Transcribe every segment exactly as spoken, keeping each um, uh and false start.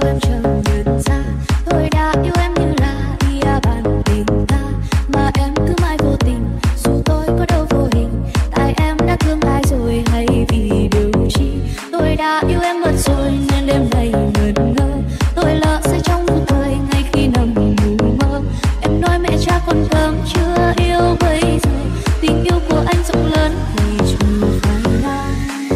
em chẳng nhận ra tôi đã yêu em như là ia bàn tình ta, mà em cứ mãi vô tình dù tôi có đâu vô hình. Tại em đã thương ai rồi hay vì điều chi tôi đã yêu em mất rồi nên đêm nay ngẩn ngơ. Tôi lỡ say trong một thời ngay khi nằm ngủ mơ. Em nói mẹ cha con cơm chưa yêu bây giờ, tình yêu của anh rộng lớn thì chẳng phải là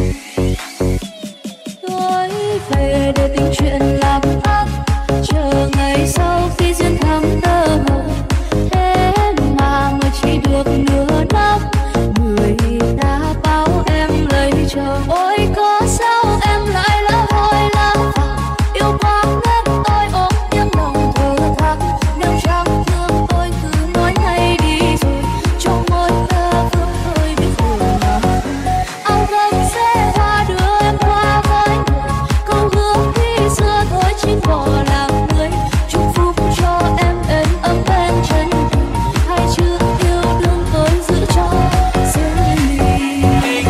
tôi về để tình chuyện làm ác, chờ ngày sau khi duyên thắm tơ hờ. Thế mà mới chỉ được nửa năm, người ta bảo em lấy chồng. Ôi có sao em lại lỡ hoi lỡ vàng, yêu quá nên tôi ôm tiếng lòng thở than. Nếu chẳng thương tôi cứ nói ngay đi rồi, trong môi thơ vương tôi biết rồi mà. Áo gấm sẽ hoa đưa em qua với người, câu hứa khi xưa thôi chính bỏ làm người. Chúc phúc cho em êm ấm bên chân thềm, hai chữ yêu thương tôi giữ cho riêng mình.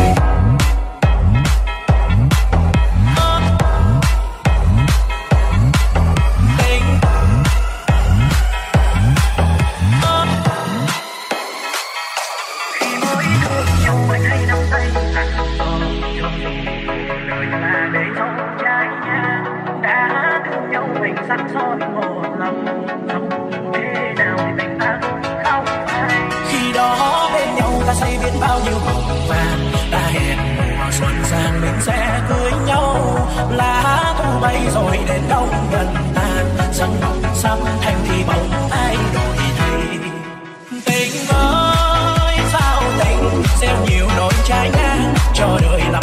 Khi mới thương nhau anh hay nắm tay anh không đời là để dấu trái ngang. Đã thương nhau mình sẵn son một lòng lòng thế nào thì tình ta không phải. Khi đó bên nhau ta xây biết bao nhiêu hồng vàng, ta hẹn mùa xuân sang mình sẽ cưới nhau. Lá thu bay rồi đến đông gần tàn, sân mộng sắp thành thì bóng ai đổi thay. Tình ơi sao tình gieo nhiều nỗi trái ngang, cho đời lòng